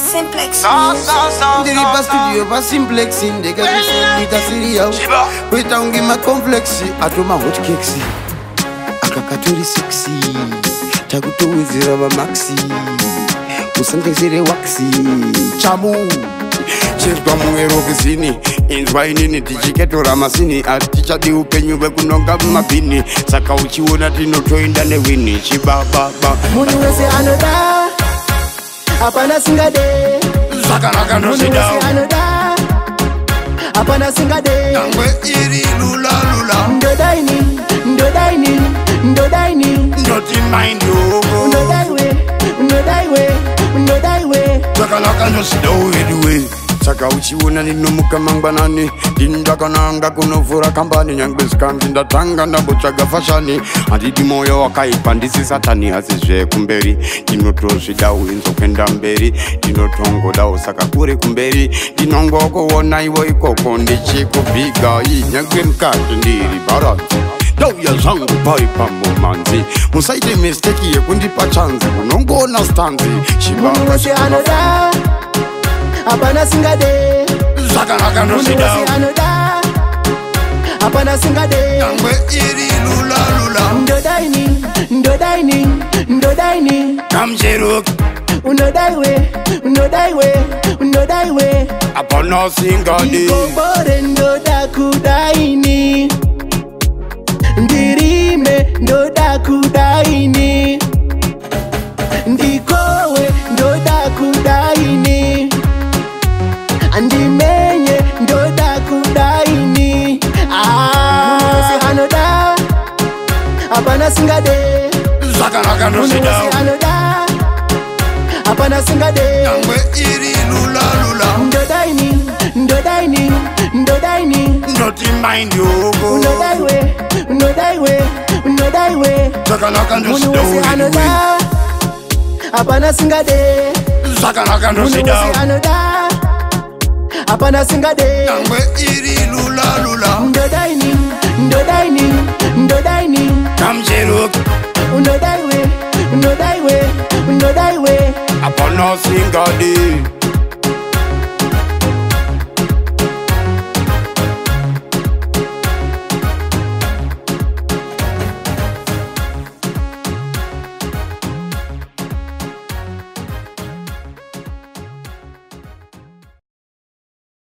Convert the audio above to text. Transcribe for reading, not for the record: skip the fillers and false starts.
Simplex. Ndiripa studio pa Simplex ndeka kusemita siria Weta ungima complex atoma hot cakes Akakatori sexy Takutowezera ba maxi Usangezere waxi Chamu Chirpa muero kisini Inzwa inini tichiketora masini Aticha di upenyu bekunonga mabini Saka uchiwona tinotoinda newini Chibaba Munu wese anoda Apana singade Sakaraka no sit down anoda Apana singade Nangwe iri lula Ndo daini Not in mind you Ndo daiwe Sakaraka no sit down anyway Saka uchiwona ninomuka mangbanani Dindaka nanga kunovura kambani Nyangbezikanzi ndatanga ndabochaga fashani Andidi moyo wakaipa ndisi satani Hasizve kumberi Dinotosvidau inzo kwenda mberi Dinotongodau saka kure kumberi Dinongoko wona iwo ikoko ndichikubiga Nyangbe mkati ndiri baranzi Dauya zangu paipa mumanzi Musaite mistake yekundipa chanzi Unongona stanzi Munu wese anoda Apana singade Sakaraka no sit down anoda Apana singade Nangwe iri lula Ndo daini Kamjeruk Uno daiwe Apana singade Ikobore ndo dakudaini Ndirime ndo dakudaini Ndikowe ndo dakudaini Andimenye ndo dakudaini Munose anoda Apana singade Sakaraka no sit down anoda Apana singade Nangwe iri lula Ndo daini Not in mind you Uno daiwe Sakaraka no sit Munu down wese anyway anoda Apana singade Sakaraka no sit down anoda Apana singade Nangwe iri lula Ndo daini